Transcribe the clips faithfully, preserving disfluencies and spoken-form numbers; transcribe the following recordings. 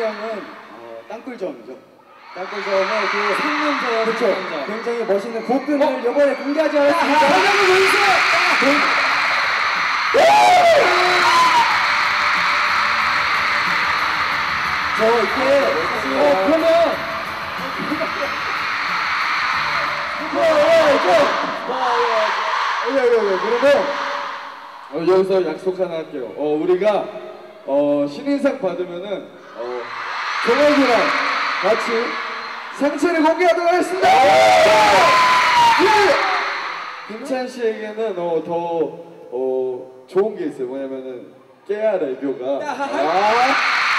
형은 어, 땅굴점이죠. 땅굴점의 그 상남자와 그렇죠. 굉장히 멋있는 복근을 어? 이번에 공개하지 않았습니까? 한번 보여주세요. 저 이렇게 사실 어, 그러면 그러면 어, 여기서 약속 하나 할게요. 어, 우리가 어, 신인상 받으면은 어, 정혁이랑 같이 상체를 공개하도록 하겠습니다. 예! 김찬 씨에게는 어, 더 어, 좋은 게 있어요. 뭐냐면은 깨알 애교가 아,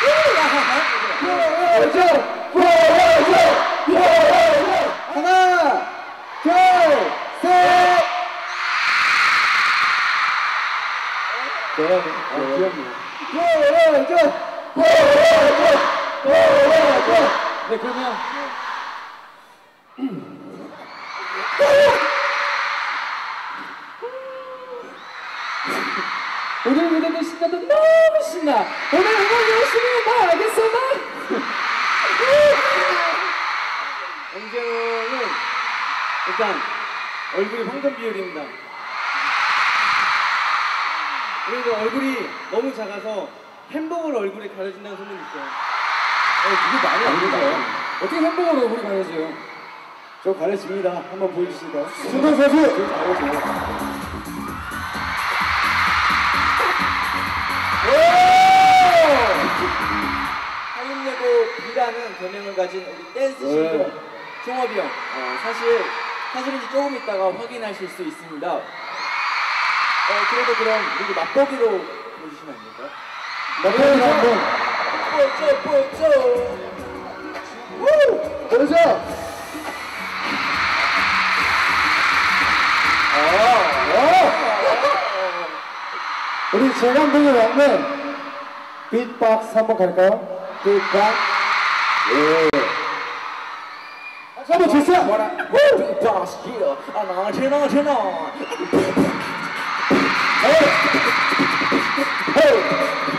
하나, 둘, 셋. 좋아요. 아, 귀엽네요. 네, 그러면 오늘 무대도 신나도 너무 신나. 오늘 음악 열심히 해봐. 알겠어, 나? 앵재는 일단 얼굴이 황금 비율입니다. 그리고 얼굴이 너무 작아서 햄버거를 얼굴에 가려진다는 소문이 있어요. 어, 그게 말이 안 되죠. 어떻게 햄버거로 얼굴이 가려져요? 저 가려집니다. 한번 보여주실까요? 준호 선수! 하임레고 B라는 별명을 가진 우리 댄스 신동 종업이 형. 어, 사실 사실인지 조금 있다가 확인하실 수 있습니다. 어, 그래도 그럼 우리 맛보기로 보여주시면 안 될까요? 맛보기로 한번 뽀쪼 뽀쪼 우! 보여줘! 아, 어. 우리 재감독이 왔네. 빅박스 한번 갈까요? 빅박스. 예. 한번 주세요. 빅박스 히어 아나 제나 제나 헤이! 헤이!